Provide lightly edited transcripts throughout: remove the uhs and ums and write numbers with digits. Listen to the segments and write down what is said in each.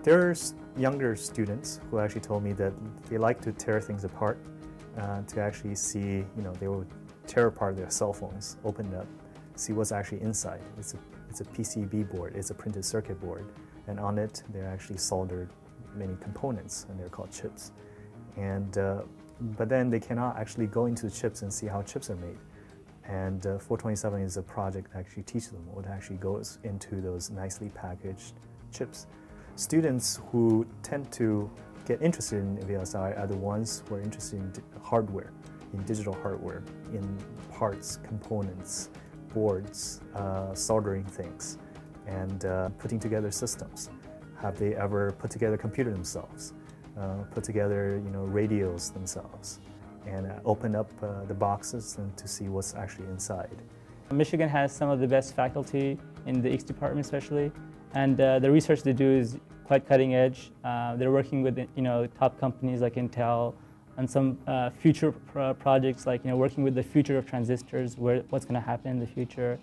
There's younger students who actually told me that they like to tear things apart, to actually see, they will tear apart their cell phones, open it up, see what's actually inside. It's a PCB board, it's a printed circuit board, and on it they're actually soldered many components, and they're called chips. And but then they cannot actually go into the chips and see how chips are made. And 427 is a project that actually teaches them what actually goes into those nicely packaged chips. Students who tend to get interested in VLSI are the ones who are interested in hardware, in digital hardware, in parts, components, boards, soldering things, and putting together systems. Have they ever put together a computer themselves, put together radios themselves, and open up the boxes and to see what's actually inside. Michigan has some of the best faculty in the X department especially, and the research they do is quite cutting edge. They're working with top companies like Intel on some future projects like working with the future of transistors, what's going to happen in the future.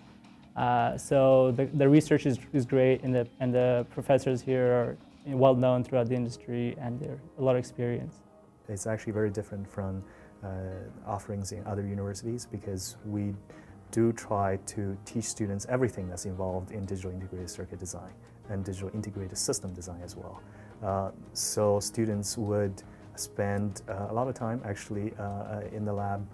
So the research is great, and the professors here are well known throughout the industry, and they're a lot of experience. It's actually very different from offerings in other universities, because we do try to teach students everything that's involved in digital integrated circuit design and digital integrated system design as well. So students would spend a lot of time actually in the lab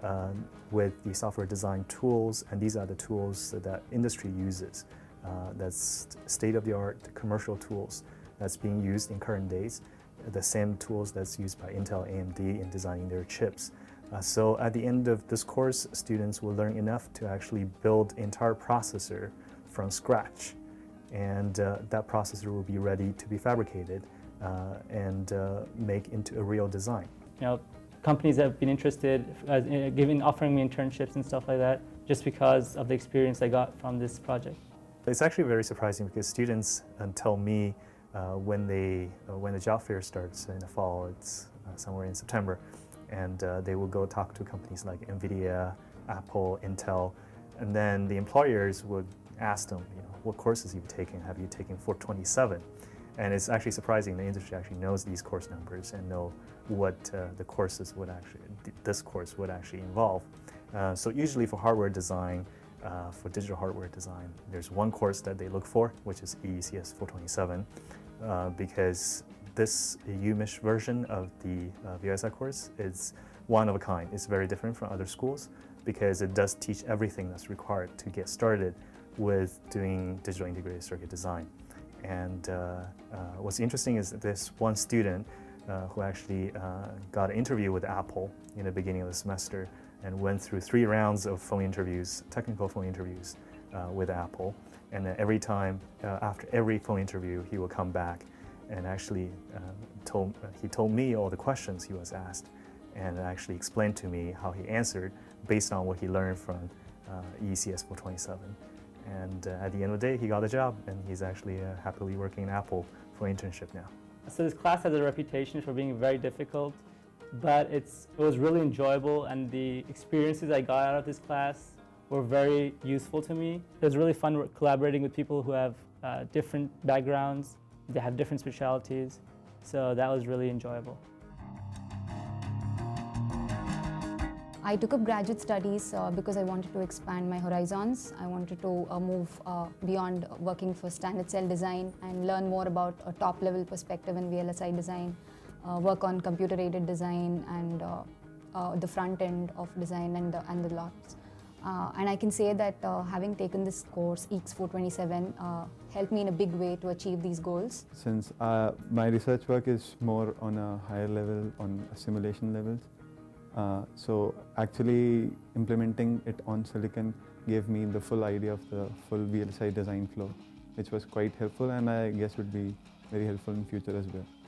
with the software design tools, and these are the tools that industry uses. That's state-of-the-art commercial tools that's being used in current days, the same tools that's used by Intel, AMD in designing their chips. So at the end of this course, students will learn enough to actually build entire processor from scratch, and that processor will be ready to be fabricated and make into a real design. Companies have been interested, offering me internships and stuff like that, just because of the experience I got from this project. It's actually very surprising, because students tell me when the job fair starts in the fall, it's somewhere in September, and they will go talk to companies like NVIDIA, Apple, Intel, and then the employers would ask them, what courses you've taken? Have you taken 427? And it's actually surprising the industry actually knows these course numbers and know what the courses would actually, this course would actually involve. So usually for hardware design, for digital hardware design, there's one course that they look for, which is EECS 427, because this UMich version of the VLSI course is one of a kind. It's very different from other schools, because it does teach everything that's required to get started with doing digital integrated circuit design. And what's interesting is that this one student who actually got an interview with Apple in the beginning of the semester and went through 3 rounds of phone interviews, technical phone interviews with Apple. And then every time, after every phone interview, he will come back and actually he told me all the questions he was asked, and actually explained to me how he answered based on what he learned from EECS 427. And at the end of the day, he got a job, and he's actually happily working in Apple for internship now. So this class has a reputation for being very difficult, but it was really enjoyable, and the experiences I got out of this class were very useful to me. It was really fun collaborating with people who have different backgrounds, they have different specialties, so that was really enjoyable. I took up graduate studies because I wanted to expand my horizons. I wanted to move beyond working for standard cell design and learn more about a top-level perspective in VLSI design, work on computer-aided design and the front end of design and the lots. And I can say that having taken this course, EECS 427, helped me in a big way to achieve these goals. Since my research work is more on a higher level, on simulation levels, so actually implementing it on silicon gave me the full idea of the full VLSI design flow, which was quite helpful, and I guess would be very helpful in future as well.